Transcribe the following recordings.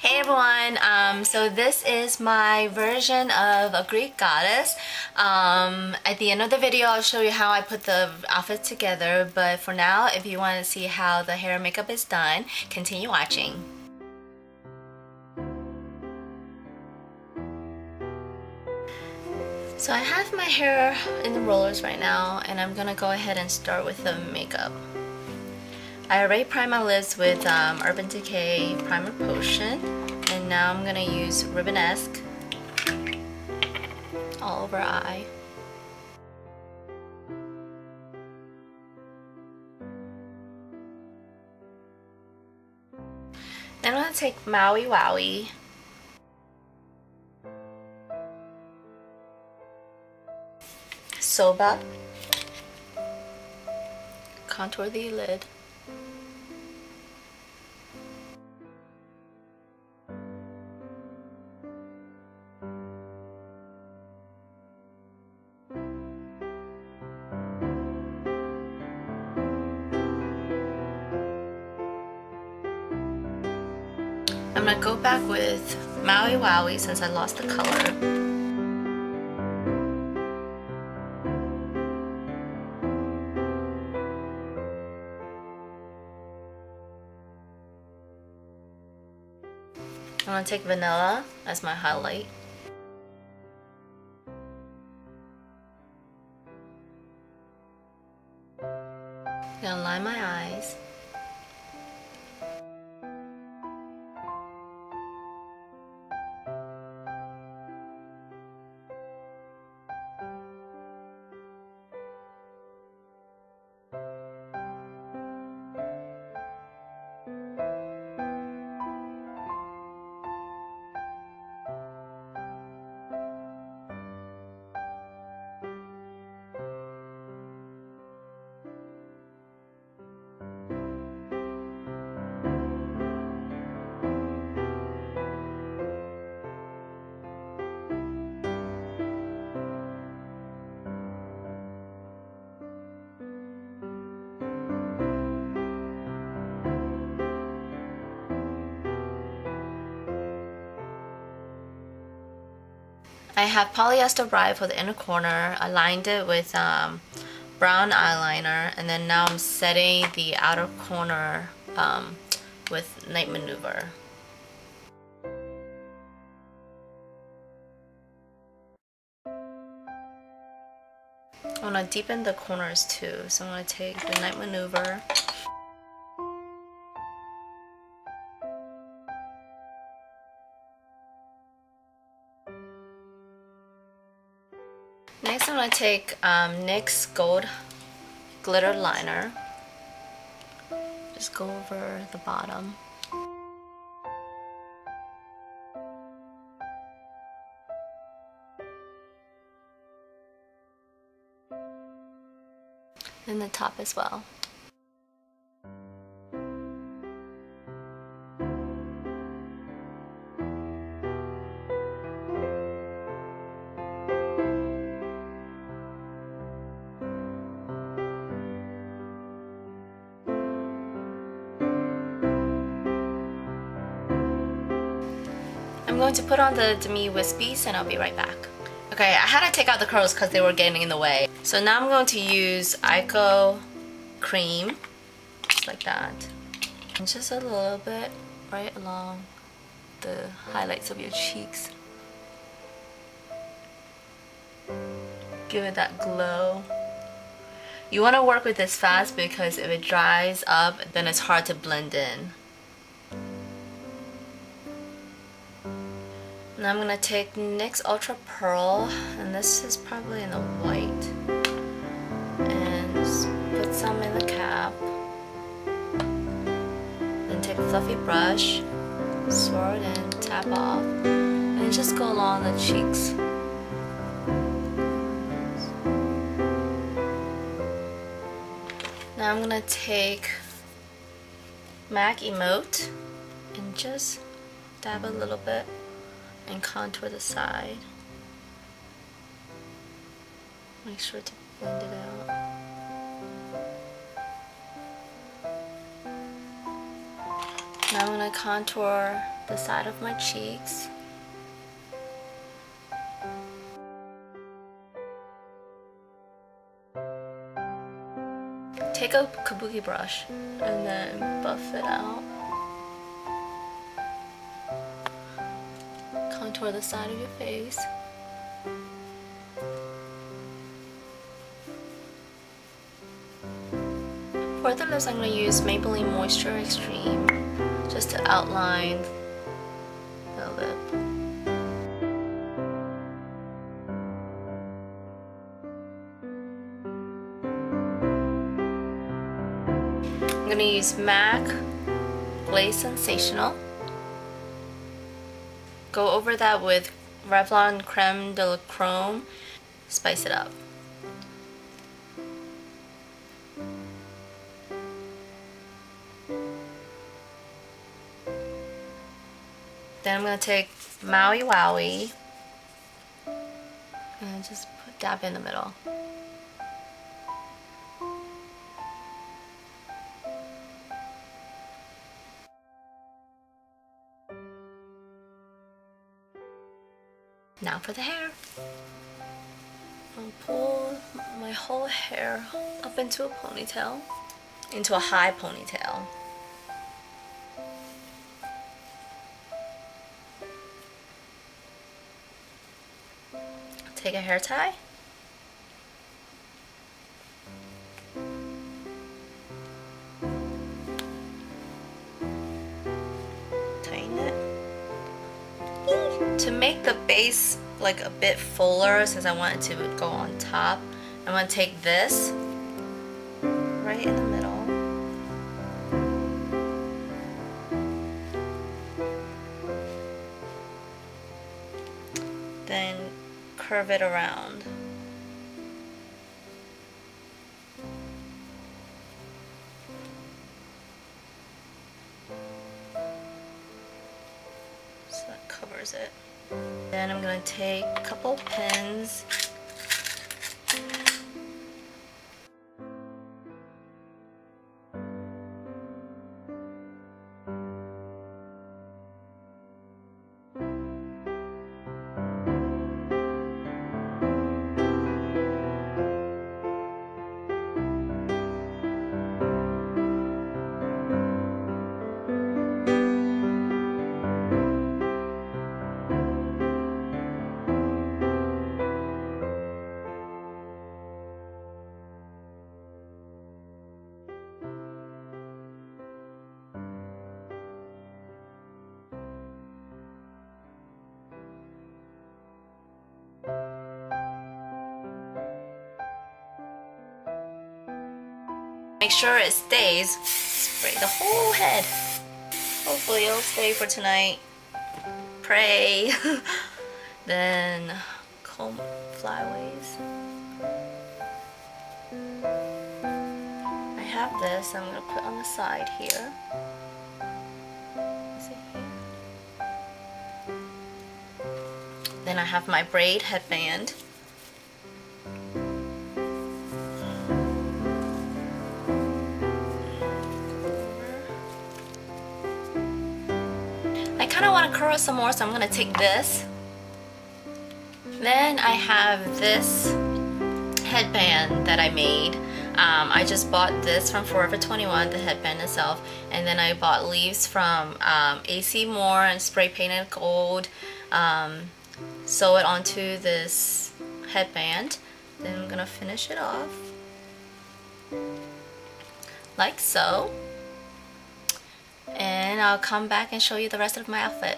Hey everyone, so this is my version of a Greek goddess. At the end of the video I'll show you how I put the outfit together, but for now if you want to see how the hair and makeup is done, continue watching. So I have my hair in the rollers right now and I'm gonna go ahead and start with the makeup. I already primed my lids with Urban Decay Primer Potion, and now I'm gonna use Ribbonesque all over eye. Then I'm gonna take Maui Wowie, Soba, contour the lid. I'm gonna go back with Maui Wowie since I lost the color. I'm gonna take Vanilla as my highlight. Gonna line my eyes. I have polyester ride for the inner corner. I lined it with brown eyeliner, and then now I'm setting the outer corner with Night Maneuver. I want to deepen the corners too, so I'm going to take the Night Maneuver. Next I'm going to take NYX Gold Glitter Liner. Just go over the bottom. And the top as well. I'm going to put on the Demi Wispies and I'll be right back. Okay, I had to take out the curls because they were getting in the way. So now I'm going to use Ico Cream, just like that. And just a little bit right along the highlights of your cheeks. Give it that glow. You want to work with this fast because if it dries up, then it's hard to blend in. Now I'm going to take NYX Ultra Pearl, and this is probably in the white, and just put some in the cap. Then take a fluffy brush, swirl it in, tap off, and just go along the cheeks. Now I'm going to take MAC Emote and just dab a little bit and contour the side. Make sure to blend it out. Now I'm going to contour the side of my cheeks. Take a kabuki brush and then buff it out. Contour the side of your face. For the lips, I'm going to use Maybelline Moisture Extreme just to outline the lip. I'm going to use MAC Glaze Sensational. Go over that with Revlon Creme de la Chrome. Spice it up. Then I'm going to take Maui Wowie and just dab in the middle. Now for the hair. I'll pull my whole hair up into a ponytail, into a high ponytail. Take a hair tie. Tighten it. To make the base like a bit fuller, since I want it to go on top, I'm going to take this right in the middle. Then curve it around. So that covers it. Then I'm going to take a couple pins. Make sure it stays. Spray the whole head. Hopefully it'll stay for tonight. Pray. Then comb flyaways. I have this I'm going to put on the side here. Is it here? Then I have my braid headband. I kind of want to curl some more, so I'm going to take this. Then I have this headband that I made. I just bought this from Forever 21, the headband itself, and then I bought leaves from AC Moore and spray painted gold. Sew it onto this headband. Then I'm going to finish it off like so. And I'll come back and show you the rest of my outfit.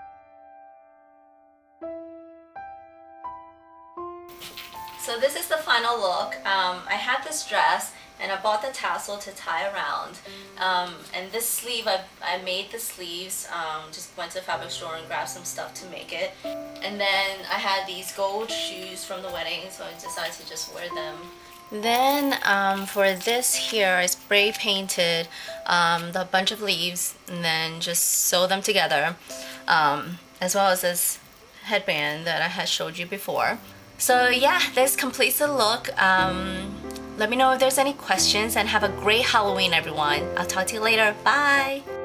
So this is the final look. I had this dress and I bought the tassel to tie around. And this sleeve, I made the sleeves, just went to the fabric store and grabbed some stuff to make it. And then I had these gold shoes from the wedding, so I decided to just wear them. Then for this here, I spray painted the bunch of leaves and then just sew them together, as well as this headband that I had showed you before. So yeah, this completes the look. Let me know if there's any questions, and have a great Halloween, everyone. I'll talk to you later. Bye!